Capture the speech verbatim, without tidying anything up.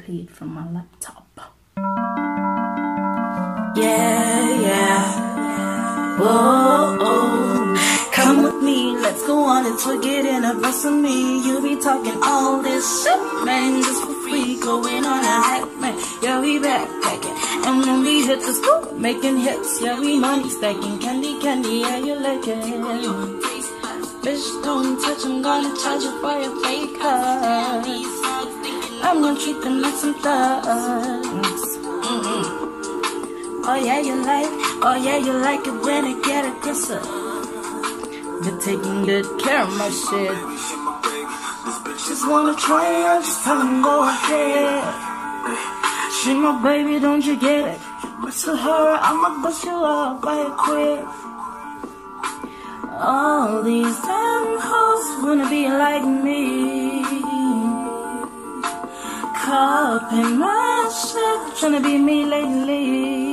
play it from my laptop. Yeah, yeah. Whoa, oh. Come with me, let's go on and forget in a verse with me. You be talking all this shit, man, just for free. Going on a hype, man. Yeah, we backpacking. And when we hit the school, making hits. Yeah, we money stacking. Candy, candy, yeah, you like it. Bitch, don't touch, I'm gonna charge you for your fake heart. I'm gonna treat them like some thugs. Mm-hmm. Oh yeah, you like, oh yeah, you like it when I get aggressive. You're taking good care of my shit. Just wanna try it, just tell them go ahead. She my baby, don't you get it? But to her, I'ma bust you up by a quit. All these damn hoes wanna be like me. Caught up in my shit, tryna be me lately.